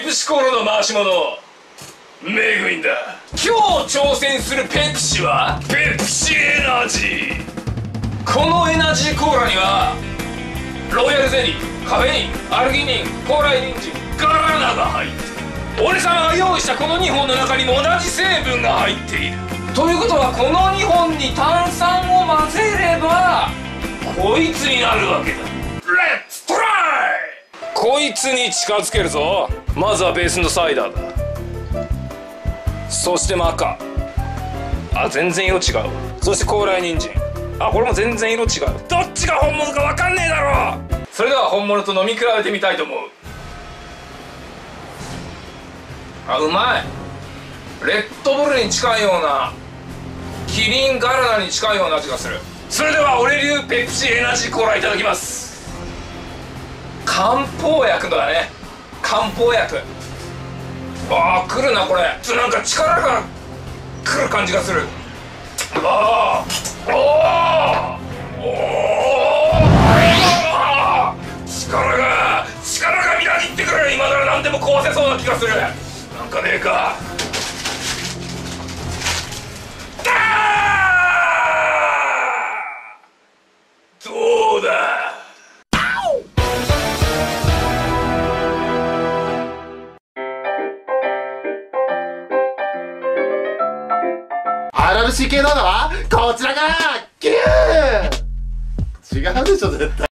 プシコーラの回し物メグインだ。今日挑戦するペプシはペプシエナジー。このエナジーコーラにはロイヤルゼリー、カフェイン、アルギニン、高麗人参、ガラナが入っている。俺様が用意したこの2本の中にも同じ成分が入っている。ということはこの2本に炭酸を混ぜればこいつになるわけだ。レッツトライ。こいつに近づけるぞ。まずはベースのサイダーだ。そしてマカ。あ、全然色違う。そして高麗人参。あ、これも全然色違う。どっちが本物か分かんねえだろ。それでは本物と飲み比べてみたいと思う。あ、うまい。レッドブルに近いような、キリンガラナに近いような味がする。それでは俺流ペプシエナジーコーラいただきます。漢方薬だね。漢方薬。ああ、くるなこれ。なんか力がくる感じがする。ああ、おお、力がみなぎってくる。今なら何でも壊せそうな気がする。なんかねえか。どうだ。 RCK 動画はこちらがキュー違うでしょ絶対。